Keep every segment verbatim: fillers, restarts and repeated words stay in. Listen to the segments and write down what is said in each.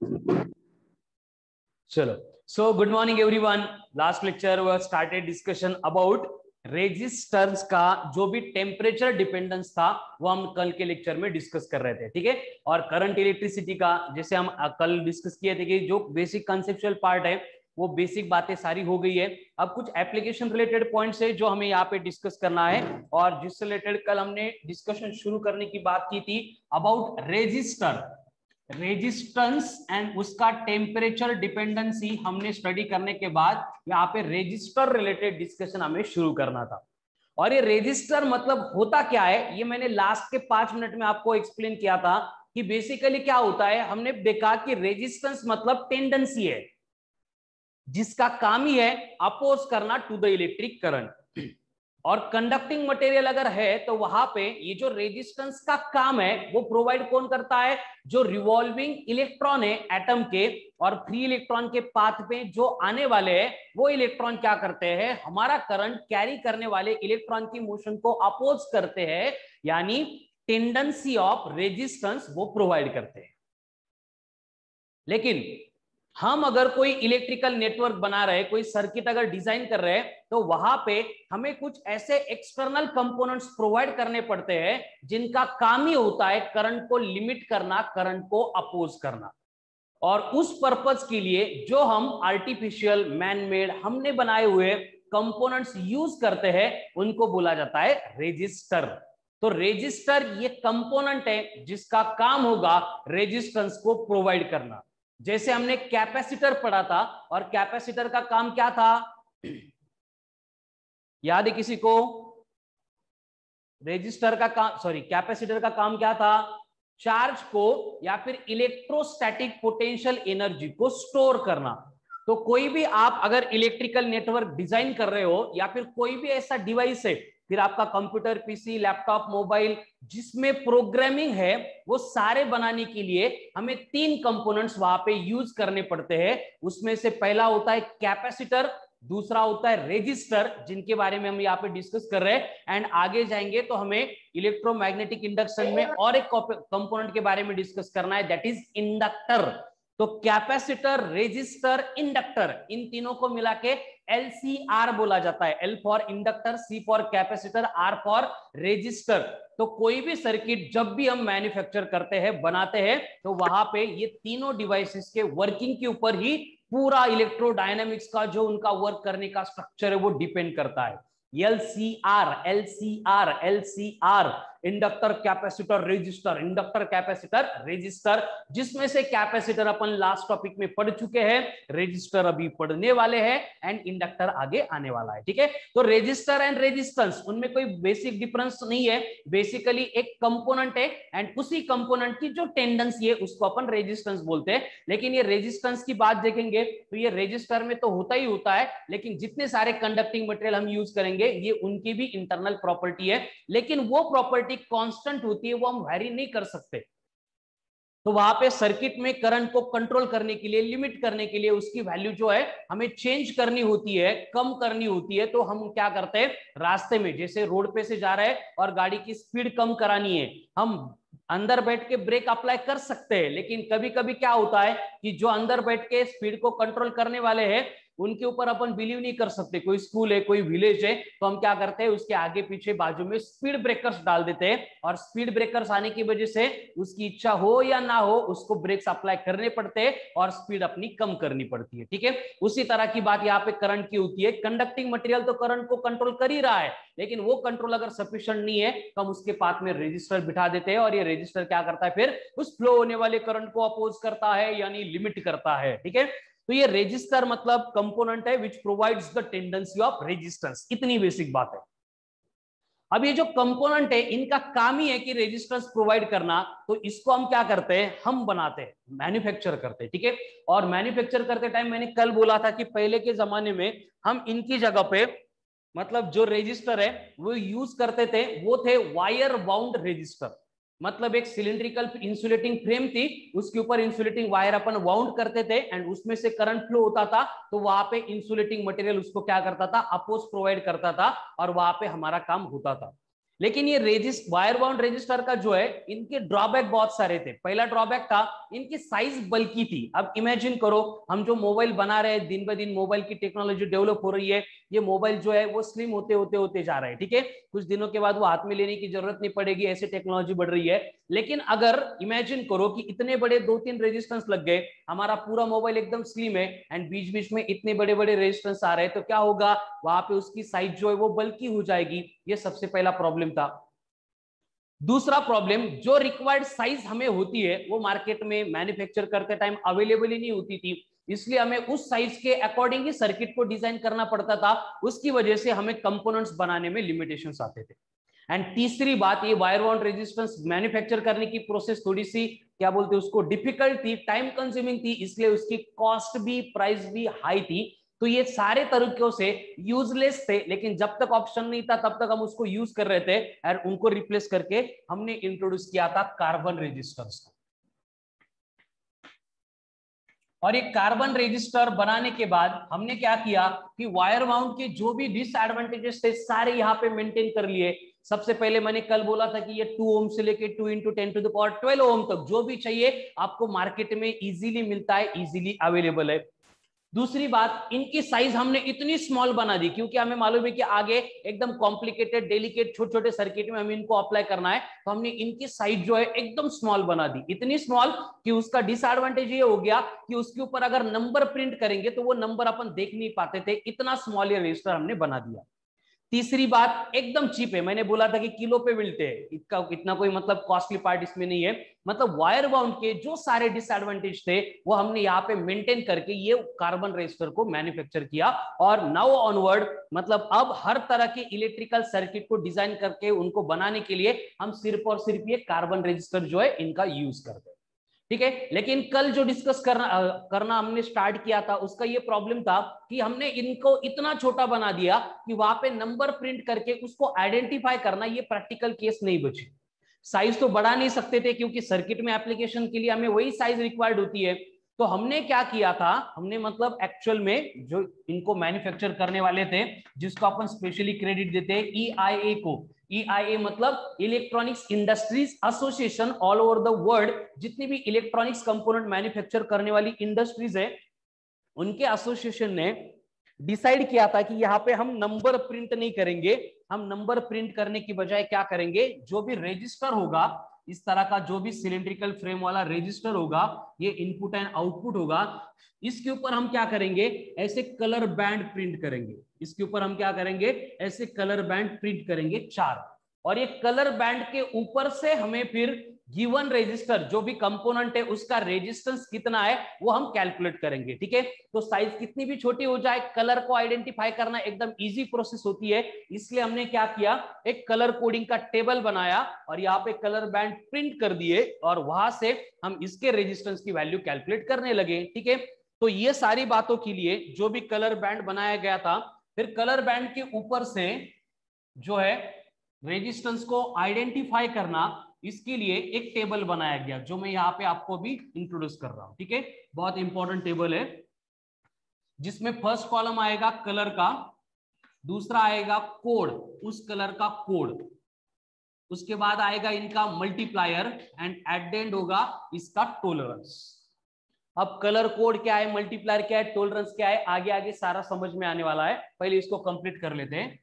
चलो, so good morning everyone. Last lecture we started discussion about resistors का जो भी टेम्परेचर डिपेंडेंस था वो हम कल के लेक्चर में डिस्कस कर रहे थे, ठीक है। और करंट इलेक्ट्रिसिटी का जैसे हम कल डिस्कस किए थे कि जो बेसिक कंसेप्चुअल पार्ट है वो बेसिक बातें सारी हो गई है। अब कुछ एप्लीकेशन रिलेटेड पॉइंट्स है जो हमें यहाँ पे डिस्कस करना है, और जिससे रिलेटेड कल हमने डिस्कशन शुरू करने की बात की थी अबाउट रेजिस्टर, रेजिस्टेंस एंड उसका टेम्परेचर डिपेंडेंसी हमने स्टडी करने के बाद यहाँ पे रेजिस्टर रिलेटेड डिस्कशन हमें शुरू करना था। और ये रेजिस्टर मतलब होता क्या है, ये मैंने लास्ट के पांच मिनट में आपको एक्सप्लेन किया था कि बेसिकली क्या होता है। हमने देखा कि रेजिस्टेंस मतलब टेंडेंसी है जिसका काम ही है अपोज करना टू द इलेक्ट्रिक करंट, और कंडक्टिंग मटेरियल अगर है तो वहां पे ये जो रेजिस्टेंस का काम है वो प्रोवाइड कौन करता है, जो रिवॉल्विंग इलेक्ट्रॉन है एटम के, और फ्री इलेक्ट्रॉन के पाथ पे जो आने वाले हैं वो इलेक्ट्रॉन क्या करते हैं, हमारा करंट कैरी करने वाले इलेक्ट्रॉन की मोशन को अपोज करते हैं, यानी टेंडेंसी ऑफ रेजिस्टेंस वो प्रोवाइड करते हैं। लेकिन हम अगर कोई इलेक्ट्रिकल नेटवर्क बना रहे, कोई सर्किट अगर डिजाइन कर रहे हैं, तो वहां पे हमें कुछ ऐसे एक्सटर्नल कंपोनेंट्स प्रोवाइड करने पड़ते हैं जिनका काम ही होता है करंट को लिमिट करना, करंट को अपोज करना। और उस पर्पस के लिए जो हम आर्टिफिशियल मैन मेड हमने बनाए हुए कंपोनेंट्स यूज करते हैं उनको बोला जाता है रेजिस्टर। तो रेजिस्टर ये कंपोनेंट है जिसका काम होगा रेजिस्टेंस को प्रोवाइड करना। जैसे हमने कैपेसिटर पढ़ा था, और कैपेसिटर का काम क्या था, याद है किसी को? रेजिस्टर का काम सॉरी कैपेसिटर का काम क्या था, चार्ज को या फिर इलेक्ट्रोस्टैटिक पोटेंशियल एनर्जी को स्टोर करना। तो कोई भी आप अगर इलेक्ट्रिकल नेटवर्क डिजाइन कर रहे हो या फिर कोई भी ऐसा डिवाइस है, फिर आपका कंप्यूटर, पीसी, लैपटॉप, मोबाइल जिसमें प्रोग्रामिंग है, वो सारे बनाने के लिए हमें तीन कंपोनेंट्स वहां पे यूज करने पड़ते हैं। उसमें से पहला होता है कैपेसिटर, दूसरा होता है रेजिस्टर जिनके बारे में हम यहाँ पे डिस्कस कर रहे हैं, एंड आगे जाएंगे तो हमें इलेक्ट्रोमैग्नेटिक इंडक्शन में और एक कंपोनेंट के बारे में डिस्कस करना है, दैट इज इंडक्टर। तो कैपेसिटर, रेजिस्टर, इंडक्टर, इन तीनों को मिला के एल सी आर बोला जाता है। L for inductor, C for capacitor, R for resistor. तो कोई भी सर्किट जब भी हम मैन्युफैक्चर करते हैं, बनाते हैं, तो वहां पे ये तीनों डिवाइसेस के वर्किंग के ऊपर ही पूरा इलेक्ट्रोडायनेमिक्स का जो उनका वर्क करने का स्ट्रक्चर है वो डिपेंड करता है। L C R, L C R, L C R, inductor, capacitor, resistor, inductor, capacitor, resistor, जिसमें से कैपेसिटर अपन लास्ट टॉपिक में पढ़ चुके हैं, रेजिस्टर अभी पढ़ने वाले हैं, एंड इंडक्टर आगे आने वाला है, ठीक है। तो रेजिस्टर एंड रेजिस्टेंस, उनमें कोई बेसिक डिफरेंस नहीं है, बेसिकली एक कंपोनेंट है, एंड उसी कंपोनेंट की जो टेंडेंसी है उसको अपन रेजिस्टेंस बोलते हैं। लेकिन ये रेजिस्टेंस की बात देखेंगे तो ये रेजिस्टर में तो होता ही होता है, लेकिन जितने सारे कंडक्टिंग मटेरियल हम यूज करेंगे ये उनकी भी इंटरनल प्रॉपर्टी है, लेकिन वो प्रॉपर्टी कांस्टेंट होती है, वो हम वैरी नहीं कर सकते। तो वहां पे सर्किट में करंट को कंट्रोल करने के लिए, लिमिट करने के लिए उसकी वैल्यू जो है हमें चेंज करनी होती है, कम करनी होती है। तो हम क्या करते हैं, रास्ते में जैसे रोड पे से जा रहे हैं और गाड़ी की स्पीड कम करानी है, हम अंदर बैठ के ब्रेक अप्लाई कर सकते हैं, लेकिन कभी कभी क्या होता है कि जो अंदर बैठ के स्पीड को कंट्रोल करने वाले हैं उनके ऊपर अपन बिलीव नहीं कर सकते। कोई स्कूल है, कोई विलेज है, तो हम क्या करते हैं उसके आगे पीछे बाजू में स्पीड ब्रेकर्स डाल देते हैं, और स्पीड ब्रेकर्स आने की वजह से उसकी इच्छा हो या ना हो उसको ब्रेक्स अप्लाई करने पड़ते हैं और स्पीड अपनी कम करनी पड़ती है, ठीक है। उसी तरह की बात यहाँ पे करंट की होती है। कंडक्टिंग मटेरियल तो करंट को कंट्रोल कर ही रहा है, लेकिन वो कंट्रोल अगर सफिशिएंट नहीं है तो हम उसके पाथ में रेजिस्टर बिठा देते हैं, और ये रेजिस्टर क्या करता है, फिर उस फ्लो होने वाले करंट को अपोज करता है, यानी लिमिट करता है, ठीक है। तो ये रेजिस्टर मतलब कंपोनेंट है which provides the tendency of resistance, इतनी बेसिक बात है। अब ये जो कंपोनेंट है इनका काम ही है कि रेजिस्टेंस प्रोवाइड करना, तो इसको हम क्या करते हैं, हम बनाते हैं, मैन्युफैक्चर करते हैं, ठीक है। और मैन्युफैक्चर करते टाइम मैंने कल बोला था कि पहले के जमाने में हम इनकी जगह पे मतलब जो रेजिस्टर है वो यूज करते थे, वो थे वायर बाउंड रेजिस्टर। मतलब एक सिलिंड्रिकल इंसुलेटिंग फ्रेम थी, उसके ऊपर इंसुलेटिंग वायर अपन वाउंड करते थे, एंड उसमें से करंट फ्लो होता था, तो वहां पे इंसुलेटिंग मटेरियल उसको क्या करता था, अपोज प्रोवाइड करता था, और वहां पे हमारा काम होता था। लेकिन ये रेजिस्ट वायर बाउंड रजिस्टर का जो है, इनके ड्रॉबैक बहुत सारे थे। पहला ड्रॉबैक था इनकी साइज बल्की थी। अब इमेजिन करो, हम जो मोबाइल बना रहे हैं, दिन ब दिन मोबाइल की टेक्नोलॉजी डेवलप हो रही है, ये मोबाइल जो है वो स्लिम होते होते होते जा रहा है, ठीक है। कुछ दिनों के बाद वो हाथ में लेने की जरूरत नहीं पड़ेगी, ऐसे टेक्नोलॉजी बढ़ रही है। लेकिन अगर इमेजिन करो कि इतने बड़े दो तीन रेजिस्टेंस लग गए, हमारा पूरा मोबाइल एकदम स्लिम है एंड बीच बीच में इतने बड़े बड़े रेजिस्टेंस आ रहे हैं, तो क्या होगा, वहां पे उसकी साइज जो है वो बल्की हो जाएगी। ये सबसे पहला प्रॉब्लम था। दूसरा प्रॉब्लम, जो रिक्वायर्ड साइज हमें होती है वो मार्केट में मैन्युफैक्चर करते टाइम अवेलेबल ही नहीं होती थी, इसलिए हमें उस साइज के अकॉर्डिंग ही सर्किट को डिजाइन करना पड़ता था। उसकी वजह से हमें कंपोनेंट्स बनाने में लिमिटेशंस आते थे। एंड तीसरी बात, ये वायर बाउंड रेजिस्टेंस मैन्युफैक्चर करने की प्रोसेस थोड़ी सी क्या बोलते हैं उसको, डिफिकल्ट थी, टाइम कंज्यूमिंग थी, इसलिए उसकी कॉस्ट भी, प्राइस भी हाई थी। तो ये सारे तरीकों से यूजलेस थे, लेकिन जब तक ऑप्शन नहीं था तब तक हम उसको यूज कर रहे थे, और उनको रिप्लेस करके हमने इंट्रोड्यूस किया था कार्बन रेजिस्टर्स को। और ये कार्बन रेजिस्टर बनाने के बाद हमने क्या किया कि वायर माउंट के जो भी डिसएडवांटेजेस थे सारे यहाँ पे मेंटेन कर लिए। सबसे पहले मैंने कल बोला था कि ये टू ओम से लेके two into ten to the power twelve ohm तक जो भी चाहिए आपको मार्केट में इजीली मिलता है, इजीली अवेलेबल है। दूसरी बात, इनकी साइज हमने इतनी स्मॉल बना दी, क्योंकि हमें मालूम है कि आगे एकदम कॉम्प्लिकेटेड डेलिकेट छोटे छोटे सर्किट में हमें इनको अप्लाई करना है, तो हमने इनकी साइज जो है एकदम स्मॉल बना दी। इतनी स्मॉल कि उसका डिसएडवांटेज ये हो गया कि उसके ऊपर अगर नंबर प्रिंट करेंगे तो वो नंबर अपन देख नहीं पाते थे, इतना स्मॉल ये रजिस्टर हमने बना दिया। तीसरी बात, एकदम चीप है। मैंने बोला था कि किलो पे मिलते हैं, इसका इतना कोई मतलब कॉस्टली पार्ट इसमें नहीं है। मतलब वायर बाउंड के जो सारे डिसएडवांटेज थे वो हमने यहाँ पे मेंटेन करके ये कार्बन रेजिस्टर को मैन्युफैक्चर किया। और नाउ ऑनवर्ड मतलब अब हर तरह के इलेक्ट्रिकल सर्किट को डिजाइन करके उनको बनाने के लिए हम सिर्फ और सिर्फ ये कार्बन रेजिस्टर जो है इनका यूज करते हैं, ठीक है। लेकिन कल जो डिस्कस करना करना हमने स्टार्ट किया था उसका ये प्रॉब्लम था कि हमने इनको इतना छोटा बना दिया कि वहां पे नंबर प्रिंट करके उसको आइडेंटिफाई करना ये प्रैक्टिकल केस नहीं बची। साइज तो बढ़ा नहीं सकते थे क्योंकि सर्किट में एप्लीकेशन के लिए हमें वही साइज रिक्वायर्ड होती है। तो हमने क्या किया था, हमने मतलब एक्चुअल में जो इनको मैन्युफैक्चर करने वाले थे, जिसको अपन स्पेशली क्रेडिट देते हैं ई आई ए को, ई आई ए मतलब electronics industries association, all over the world जितनी भी इलेक्ट्रॉनिक्स कंपोनेंट मैन्युफैक्चर करने वाली इंडस्ट्रीज है, उनके एसोसिएशन ने डिसाइड किया था कि यहाँ पे हम नंबर प्रिंट नहीं करेंगे। हम नंबर प्रिंट करने की बजाय क्या करेंगे, जो भी रजिस्टर होगा, इस तरह का जो भी सिलिंड्रिकल फ्रेम वाला रजिस्टर होगा, ये इनपुट एंड आउटपुट होगा, इसके ऊपर हम क्या करेंगे, ऐसे कलर बैंड प्रिंट करेंगे। इसके ऊपर हम क्या करेंगे, ऐसे कलर बैंड प्रिंट करेंगे चार। और ये कलर बैंड के ऊपर से हमें फिर गिवन रेजिस्टर जो भी कंपोनेंट है उसका रेजिस्टेंस कितना है वो हम कैलकुलेट करेंगे, ठीक है। तो साइज कितनी भी छोटी हो जाए, कलर को आइडेंटिफाई करना एकदम इजी प्रोसेस होती है। इसलिए हमने क्या किया, एक कलर कोडिंग का टेबल बनाया और यहाँ पे कलर बैंड प्रिंट कर दिए और वहां से हम इसके रेजिस्टेंस की वैल्यू कैलकुलेट करने लगे, ठीक है। तो ये सारी बातों के लिए जो भी कलर बैंड बनाया गया था, फिर कलर बैंड के ऊपर से जो है रेजिस्टेंस को आइडेंटिफाई करना, इसके लिए एक टेबल बनाया गया जो मैं यहाँ पे आपको भी इंट्रोड्यूस कर रहा हूं, ठीक है। बहुत इंपॉर्टेंट टेबल है जिसमें फर्स्ट कॉलम आएगा कलर का, दूसरा आएगा कोड, उस कलर का कोड, उसके बाद आएगा इनका multiplier and at the end होगा इसका टॉलरेंस। अब कलर कोड क्या है, मल्टीप्लायर क्या है, टॉलरेंस क्या है, आगे आगे सारा समझ में आने वाला है। पहले इसको कंप्लीट कर लेते हैं।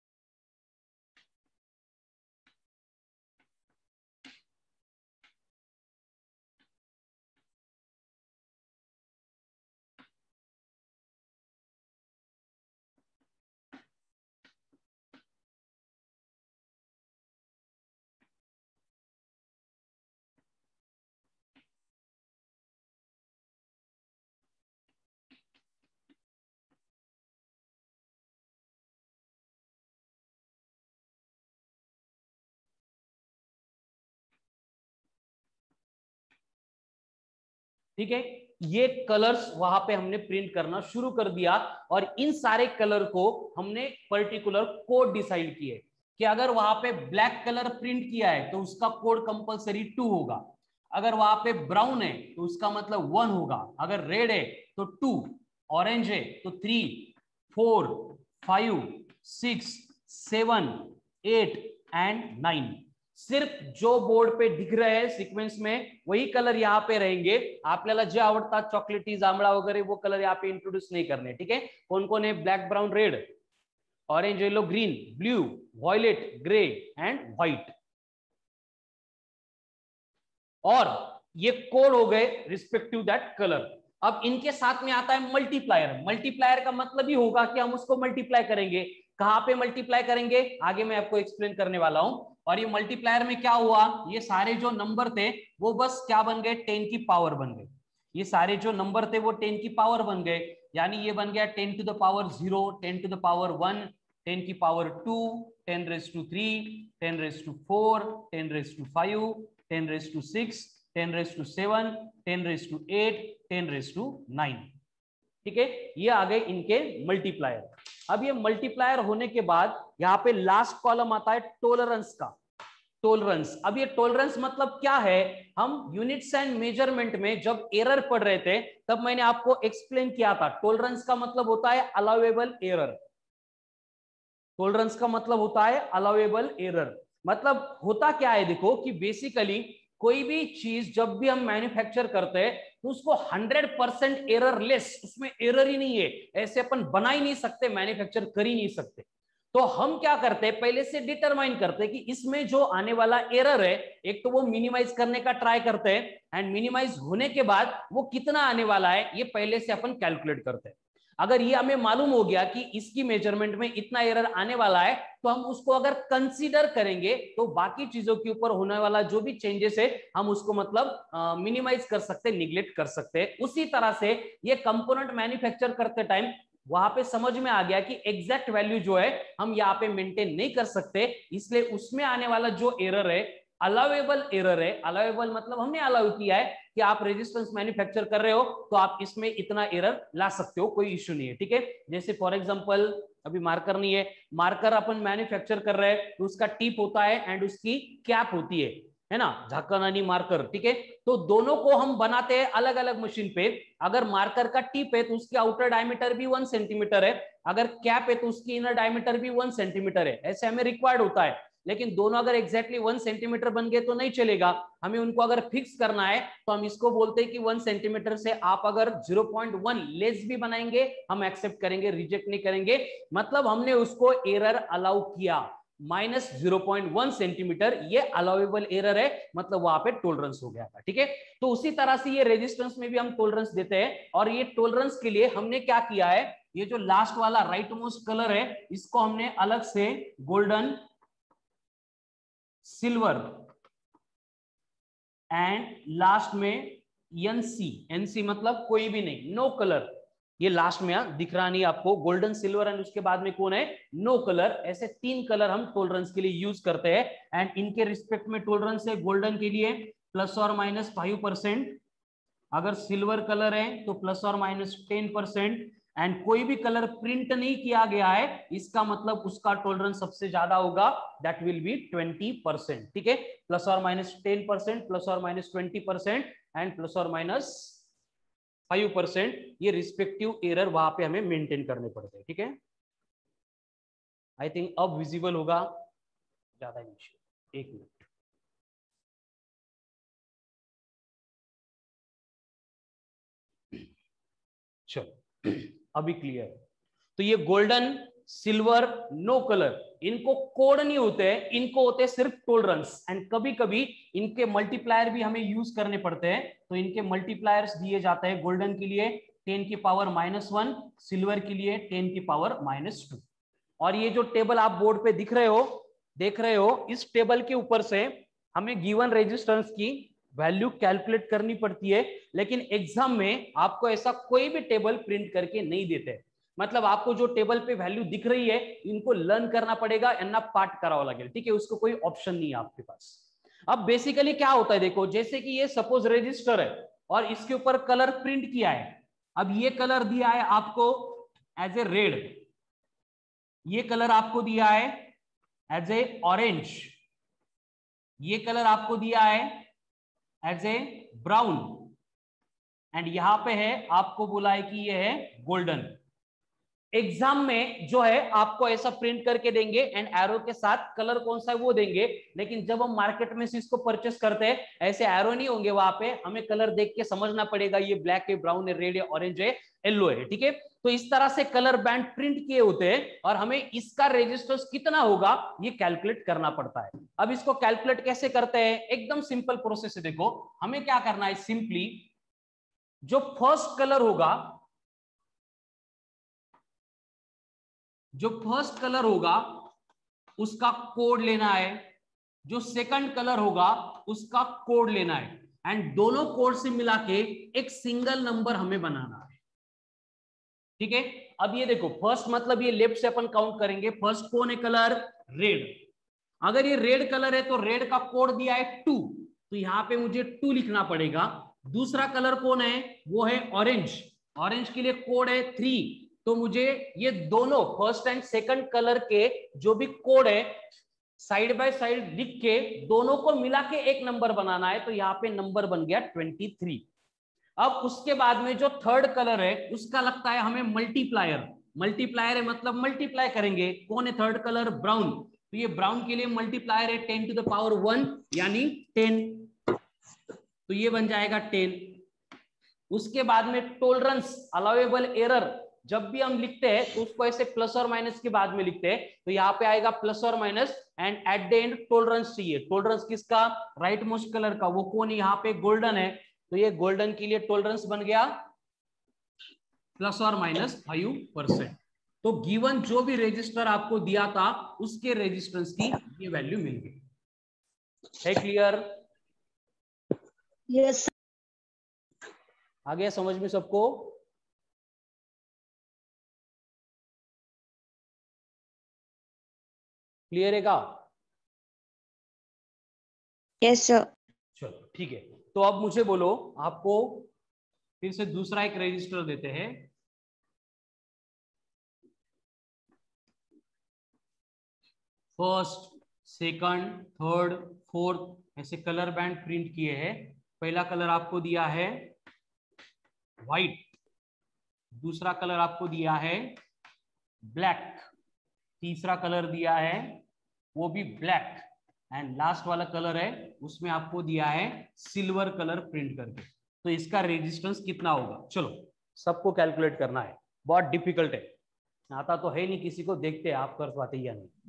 ठीक है, ये कलर्स वहां पे हमने प्रिंट करना शुरू कर दिया और इन सारे कलर को हमने पर्टिकुलर कोड डिसाइड किए कि अगर वहां पे ब्लैक कलर प्रिंट किया है तो उसका कोड कंपलसरी टू होगा, अगर वहां पे ब्राउन है तो उसका मतलब वन होगा, अगर रेड है तो टू, ऑरेंज है तो three, four, five, six, seven, eight, and nine. सिर्फ जो बोर्ड पे दिख रहे हैं सिक्वेंस में वही कलर यहाँ पे रहेंगे। आपल्याला जे आवडतात चॉकलेटी, जांभळा वगैरे वो कलर यहाँ पे इंट्रोड्यूस नहीं करने, ठीक है। कौन कौन है? Black, brown, red, orange, yellow, green, blue, violet, grey and white. और ये कोड हो गए रिस्पेक्टिव दैट कलर। अब इनके साथ में आता है मल्टीप्लायर। मल्टीप्लायर का मतलब ही होगा कि हम उसको मल्टीप्लाई करेंगे। कहां पे मल्टीप्लाई करेंगे आगे मैं आपको एक्सप्लेन करने वाला हूं। और ये मल्टीप्लायर में क्या हुआ, ये सारे जो नंबर थे वो बस क्या बन गए? टेन की पावर बन गए। ये सारे जो नंबर थे वो टेन की पावर बन गए। यानी ये बन गया ten to the power zero, ten to the power one, ten की power two, ten raise to three, ten raise to four, ten raise to five, ten raise to six, ten raise to seven, ten raise to eight, ten raise to nine. ठीक है, ये आ गए इनके multiplier. अब ये multiplier होने के बाद यहाँ पे लास्ट कॉलम आता है टॉलरेंस का। टॉलरेंस, अब ये टॉलरेंस मतलब क्या है? हम यूनिट्स एंड मेजरमेंट में जब एरर पढ़ रहे थे तब मैंने आपको एक्सप्लेन किया था। टॉलरेंस का मतलब होता है अलाउएबल एरर। टॉलरेंस का मतलब होता है अलाउएबल एरर। मतलब होता क्या है, देखो कि बेसिकली कोई भी चीज जब भी हम मैन्युफैक्चर करते हैं तो उसको हंड्रेड परसेंट एरर लेस, उसमें एरर ही नहीं है, ऐसे अपन बना ही नहीं सकते, मैन्युफैक्चर कर ही नहीं सकते। तो हम क्या करते हैं, पहले से डिटरमाइन करते हैं कि इसमें जो आने वाला एरर है, एक तो वो मिनिमाइज करने का ट्राई करते हैं, एंड मिनिमाइज होने के बाद वो कितना आने वाला है ये पहले से अपन कैलकुलेट करते हैं। अगर ये हमें मालूम हो गया कि इसकी मेजरमेंट में इतना एरर आने वाला है तो हम उसको अगर कंसीडर करेंगे तो बाकी चीजों के ऊपर होने वाला जो भी चेंजेस है हम उसको मतलब मिनिमाइज कर सकते, निग्लेक्ट कर सकते हैं। उसी तरह से ये कंपोनेंट मैन्युफैक्चर करते टाइम वहां पे समझ में आ गया कि एग्जैक्ट वैल्यू जो है हम यहाँ पे मेंटेन नहीं कर सकते, इसलिए उसमें आने वाला जो एरर है अलाउएबल एरर है। अलाउएबल मतलब हमने अलाउ किया है कि आप रेजिस्टेंस मैन्युफैक्चर कर रहे हो तो आप इसमें इतना एरर ला सकते हो, कोई इश्यू नहीं है। ठीक है, जैसे फॉर एग्जांपल अभी मार्कर नहीं है, मार्कर अपन मैन्युफैक्चर कर रहे हैं तो उसका टिप होता है एंड उसकी कैप होती है है ना, झाकनानी मार्कर। ठीक है, तो दोनों को हम बनाते हैं अलग अलग मशीन पे। अगर मार्कर का टिप है तो उसकी आउटर डायमीटर भी वन सेंटीमीटर है, अगर कैप है तो उसकी इनर डायमीटर भी वन सेंटीमीटर है, ऐसे हमें रिक्वायर्ड होता है। लेकिन दोनों अगर एक्जैक्टली वन सेंटीमीटर बन गए तो नहीं चलेगा, हमें उनको अगर फिक्स करना है तो हम इसको बोलते हैं कि वन सेंटीमीटर से आप अगर जीरो पॉइंट वन लेस भी बनाएंगे हम एक्सेप्ट करेंगे, रिजेक्ट नहीं करेंगे। मतलब हमने उसको एरर अलाउ किया, minus zero point one centimetre ये अलाउएबल एरर है, मतलब वहां पे टॉलरेंस हो गया था। ठीक है, तो उसी तरह से ये रेजिस्टेंस में भी हम टॉलरेंस देते हैं। और ये टॉलरेंस के लिए हमने क्या किया है, ये जो लास्ट वाला राइट मोस्ट कलर है इसको हमने अलग से गोल्डन, सिल्वर एंड लास्ट में एनसी, एनसी मतलब कोई भी नहीं, नो कलर। ये लास्ट में दिख रहा नहीं आपको, गोल्डन, सिल्वर एंड उसके बाद में कौन है, नो कलर। ऐसे तीन कलर हम टॉलरेंस के लिए यूज करते हैं एंड इनके रिस्पेक्ट में टॉलरेंस है गोल्डन के लिए प्लस और माइनस फाइव परसेंट, अगर सिल्वर कलर है तो प्लस और माइनस टेन परसेंट, एंड कोई भी कलर प्रिंट नहीं किया गया है इसका मतलब उसका टॉलरेंस सबसे ज्यादा होगा, that will be twenty percent. ठीक है, प्लस और माइनस टेन परसेंट, प्लस और minus twenty percent and plus और माइनस फाइव परसेंट, ये रिस्पेक्टिव एरर वहां पे हमें मेंटेन करने पड़ते हैं। ठीक है, आई थिंक अब विजिबल होगा, ज्यादा नहीं, एक मिनट। चलो अभी क्लियर है। तो ये गोल्डन, सिल्वर, नो कलर, इनको कोड नहीं होते हैं, इनको होते हैं सिर्फ टॉलरेंस। एंड कभी कभी इनके मल्टीप्लायर भी हमें यूज करने पड़ते हैं, तो इनके मल्टीप्लायर्स दिए जाते हैं गोल्डन के लिए टेन की पावर माइनस वन, सिल्वर के लिए टेन की पावर माइनस टू। और ये जो टेबल आप बोर्ड पे दिख रहे हो, देख रहे हो, इस टेबल के ऊपर से हमें गिवन रेजिस्टेंस की वैल्यू कैलकुलेट करनी पड़ती है। लेकिन एग्जाम में आपको ऐसा कोई भी टेबल प्रिंट करके नहीं देते, मतलब आपको जो टेबल पे वैल्यू दिख रही है इनको लर्न करना पड़ेगा, यांना पार्ट करावा लागेल। ठीक है, उसको कोई ऑप्शन नहीं है आपके पास। अब बेसिकली क्या होता है, देखो जैसे कि ये सपोज रजिस्टर है और इसके ऊपर कलर प्रिंट किया है। अब ये कलर दिया है आपको एज ए रेड, ये कलर आपको दिया है एज ए ऑरेंज, ये कलर आपको दिया है एज ए ब्राउन, एंड यहां पे है आपको बोला है कि ये है गोल्डन। एग्जाम में जो है आपको ऐसा प्रिंट करके देंगे एंड एरो के साथ कलर कौन सा है वो देंगे, लेकिन जब हम मार्केट में से इसको परचेस करते हैं ऐसे एरो नहीं होंगे वहां पे, हमें कलर देख के समझना पड़ेगा ये ब्लैक है, ब्राउन है, रेड है, ऑरेंज है, येलो है, ठीक है। तो इस तरह से कलर बैंड प्रिंट किए होते हैं और हमें इसका रेजिस्टेंस कितना होगा ये कैलकुलेट करना पड़ता है। अब इसको कैलकुलेट कैसे करते हैं, एकदम सिंपल प्रोसेस है। देखो हमें क्या करना है, सिंपली जो फर्स्ट कलर होगा जो फर्स्ट कलर होगा उसका कोड लेना है, जो सेकंड कलर होगा उसका कोड लेना है, एंड दोनों कोड से मिला के एक सिंगल नंबर हमें बनाना है, ठीक है। अब ये देखो फर्स्ट मतलब ये लेफ्ट से अपन काउंट करेंगे, फर्स्ट कौन है कलर, रेड। अगर ये रेड कलर है तो रेड का कोड दिया है टू, तो यहां पे मुझे टू लिखना पड़ेगा। दूसरा कलर कौन है, वो है ऑरेंज, ऑरेंज के लिए कोड है थ्री, तो मुझे ये दोनों फर्स्ट एंड सेकंड कलर के जो भी कोड है साइड बाय साइड लिख के दोनों को मिला के एक नंबर बनाना है, तो यहाँ पे नंबर बन गया ट्वेंटी थ्री। अब उसके बाद में जो थर्ड कलर है उसका लगता है हमें मल्टीप्लायर, मल्टीप्लायर है मतलब मल्टीप्लाई करेंगे, कौन है थर्ड कलर, ब्राउन, तो ये ब्राउन के लिए मल्टीप्लायर है ten to the power one यानी टेन, तो ये बन जाएगा टेन। उसके बाद में टॉलरेंस अलाउएबल एरर, जब भी हम लिखते हैं तो उसको ऐसे प्लस और माइनस के बाद में लिखते हैं, तो यहाँ पे आएगा प्लस और minus and at the end tolerance चाहिए। टॉलरेंस किसका, राइट मोस्ट कलर का, वो कौन है, यहाँ पे गोल्डन है, तो ये गोल्डन के लिए टॉलरेंस बन गया प्लस और माइनस फाइव परसेंट। तो गिवन जो भी रजिस्टर आपको दिया था उसके रेजिस्टेंस की ये वैल्यू मिल गई। है क्लियर? यस। आ गया समझ में सबको? क्लियर है का? Yes sir. चलो ठीक है, तो अब मुझे बोलो, आपको फिर से दूसरा एक रजिस्टर देते हैं। फर्स्ट, सेकंड, थर्ड, फोर्थ ऐसे कलर बैंड प्रिंट किए हैं। पहला कलर आपको दिया है व्हाइट, दूसरा कलर आपको दिया है ब्लैक, तीसरा कलर दिया है वो भी ब्लैक, एंड लास्ट वाला कलर है उसमें आपको दिया है सिल्वर कलर प्रिंट करके। तो इसका रेजिस्टेंस कितना होगा, चलो सबको कैलकुलेट करना है, बहुत डिफिकल्ट है, आता तो है नहीं किसी को, देखते हैं आप कर पाते या नहीं।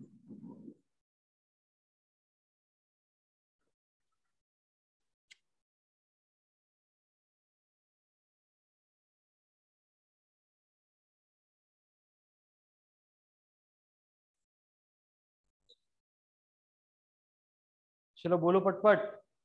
चलो बोलो पटपट।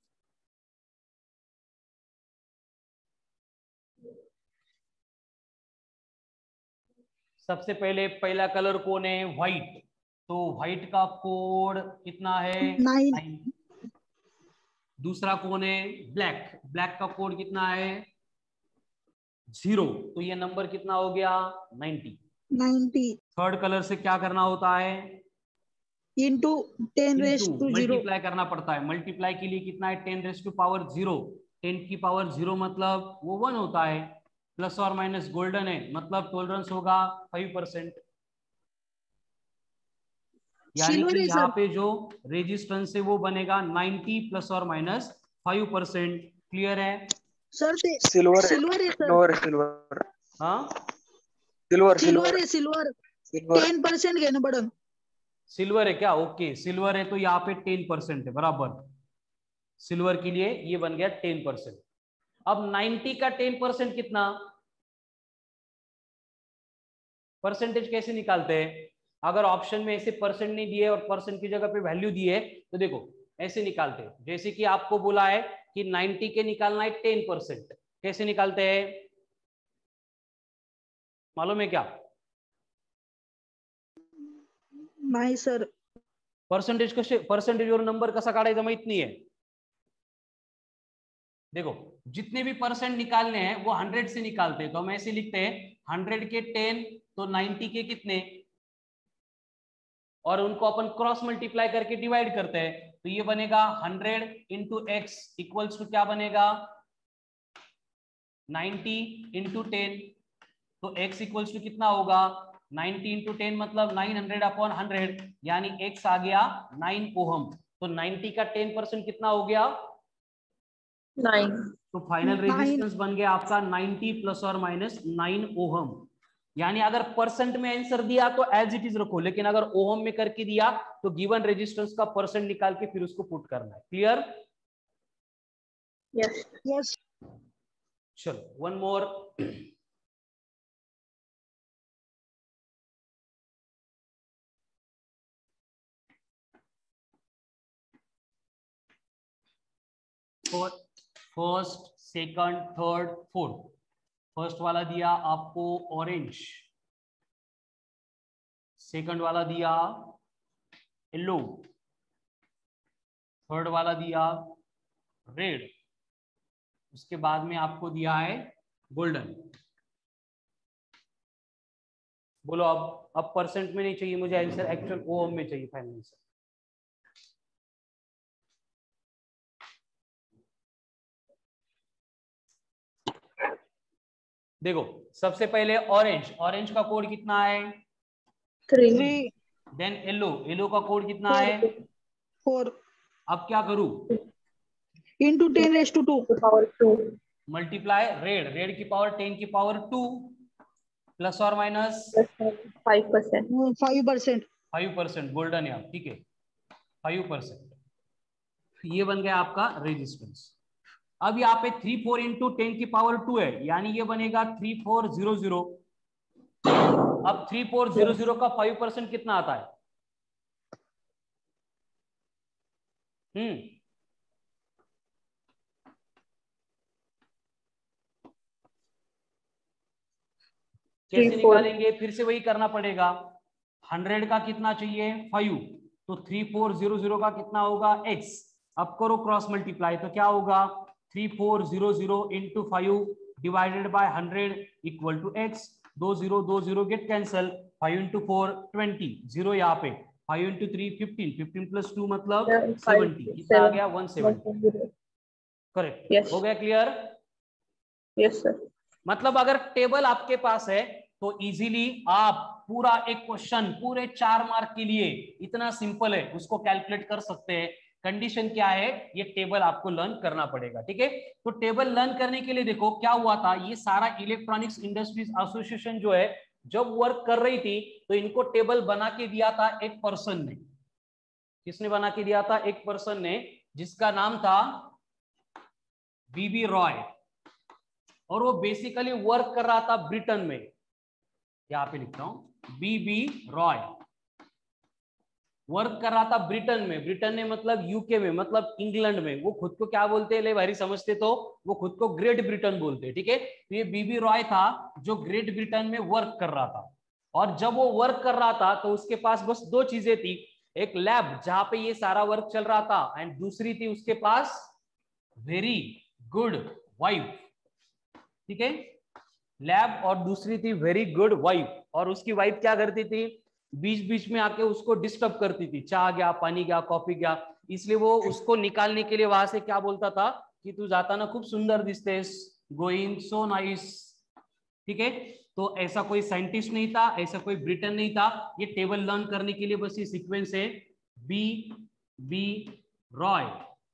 सबसे पहले पहला कलर कौन है, व्हाइट, तो व्हाइट का कोड कितना है, नाइन। नाइन। दूसरा कौन है, ब्लैक, ब्लैक का कोड कितना है, जीरो, तो ये नंबर कितना हो गया, नाइन्टी। नाइन्टी थर्ड कलर से क्या करना होता है, into ten raise into two zero. Multiply करना पड़ता है। मल्टीप्लाई के लिए कितना है, ten raise to power zero, ten की पावर जीरो मतलब वो वन होता है, प्लस और माइनस गोल्डन है मतलब टॉलरेंस होगा फाइव परसेंट, यानी सिल्वर कि है यहाँ सर। पे जो रेजिस्टेंस है वो बनेगा नाइन्टी प्लस और माइनस फाइव परसेंट। क्लियर है? सर से सिल्वर सिल्वर है सर। सिल्वर सिल्वर हाँ सिल्वर सिल्वर है सिल्वर। सिल्वर टेन परसेंट कहना पड़ा। सिल्वर है क्या, ओके सिल्वर है तो यहाँ पे टेन परसेंट है बराबर, सिल्वर के लिए ये बन गया टेन परसेंट। अब नाइन्टी का टेन परसेंट कितना, परसेंटेज कैसे निकालते हैं, अगर ऑप्शन में ऐसे परसेंट नहीं दिए और परसेंट की जगह पे वैल्यू दी है तो देखो ऐसे निकालते हैं, जैसे कि आपको बोला है कि नाइन्टी के निकालना है टेन परसेंट, कैसे निकालते हैं मालूम है क्या, नाही सर। पर्सेंटेज कसे, पर्सेंटेज और नंबर कसा काढायचा माहित नाहीये, देखो जितने भी परसेंट निकालने हैं वो हंड्रेड से निकालते हैं, तो हम ऐसे लिखते हैं हंड्रेड के टेन तो नाइन्टी के कितने, और उनको अपन क्रॉस मल्टीप्लाई करके डिवाइड करते हैं, तो ये बनेगा hundred into X equals to क्या बनेगा नाइन्टी इंटू टेन, तो x इक्वल्स टू कितना होगा नाइनटी इंटू टेन मतलब नाइन हंड्रेड अपॉन हंड्रेड, यानी एक्स आ गया नाइन ओहम। तो नाइनटी का टेन परसेंट कितना हो गया? नाइन। तो फाइनल Nine. रेजिस्टेंस बन गया आपका नाइनटी प्लस और माइनस नाइन ओहम। यानी अगर परसेंट में आंसर दिया तो एज इट इज रखो, लेकिन अगर ओहम में करके दिया तो गिवन रेजिस्टेंस का परसेंट निकाल के फिर उसको पुट करना है। क्लियर? यस। Yes. चलो one more. First, second, third, fourth. First वाला दिया आपको ऑरेंज, सेकंड वाला दिया येलो, थर्ड वाला दिया रेड, उसके बाद में आपको दिया है गोल्डन। बोलो अब अब परसेंट में नहीं चाहिए मुझे आंसर, एक्चुअल ओम में चाहिए फाइनल आंसर। देखो सबसे पहले ऑरेंज, ऑरेंज का कोड कितना है? Three. Three. Then yellow, yellow का कोड कितना Four. है? Four. अब क्या करूं? Into ten raised to two. Power two. Multiply raised, raised की पावर टेन की पावर टू प्लस और minus five percent. Five percent. Five percent golden है, ठीक है फाइव परसेंट। ये बन गया आपका रेजिस्टेंस। अब यहाँ पे थ्री फोर इंटू टेन की पावर टू है, यानी ये बनेगा थ्री फोर जीरो जीरो। अब थ्री फोर जीरो जीरो का फाइव परसेंट कितना आता है? हम्म कैसे निकालेंगे? फिर से वही करना पड़ेगा। हंड्रेड का कितना चाहिए? फाइव। तो थ्री फोर जीरो जीरो का कितना होगा? एक्स। अब करो क्रॉस मल्टीप्लाई, तो क्या होगा? Three four zero zero into five divided by hundred equal to X. दो जीरो दो zero get cancel, five into four twenty, zero यहाँ पे, five into three fifteen, fifteen plus two मतलब सेवेंटी, कितना आ गया? One seventy. करेक्ट, हो गया क्लियर? Yes sir. मतलब अगर टेबल आपके पास है तो इजीली आप पूरा एक क्वेश्चन पूरे चार मार्क के लिए, इतना सिंपल है, उसको कैलकुलेट कर सकते हैं। कंडीशन क्या है? ये टेबल आपको लर्न करना पड़ेगा, ठीक है? तो टेबल लर्न करने के लिए देखो क्या हुआ था, ये सारा इलेक्ट्रॉनिक्स इंडस्ट्रीज एसोसिएशन जो है जब वर्क कर रही थी तो इनको टेबल बना के दिया था एक पर्सन ने। किसने बना के दिया था? एक पर्सन ने, जिसका नाम था बीबी रॉय। और वो बेसिकली वर्क कर रहा था ब्रिटेन में। यहां पे लिखता हूं, बीबी रॉय वर्क कर रहा था ब्रिटेन में। ब्रिटेन में मतलब यूके में, मतलब इंग्लैंड में। वो खुद को क्या बोलते हैं, ले भारी समझते तो वो खुद को ग्रेट ब्रिटेन बोलते हैं, ठीक है? तो ये बीबी रॉय था जो ग्रेट ब्रिटेन में वर्क कर रहा था। और जब वो वर्क कर रहा था तो उसके पास बस दो चीजें थी, एक लैब जहां पे ये सारा वर्क चल रहा था, एंड दूसरी थी उसके पास वेरी गुड वाइफ, ठीक है? लैब और दूसरी थी वेरी गुड वाइफ। और उसकी वाइफ क्या करती थी? बीच बीच में आके उसको डिस्टर्ब करती थी, चाह गया, पानी गया, कॉफी गया, इसलिए वो उसको निकालने के लिए वहां से क्या बोलता था कि तू जाता ना खूब सुंदर दिसतेस, गोइंग सो नाइस, ठीक है? तो ऐसा कोई साइंटिस्ट नहीं था, ऐसा कोई ब्रिटेन नहीं था। ये टेबल लर्न करने के लिए बस ये सीक्वेंस है, B B Roy,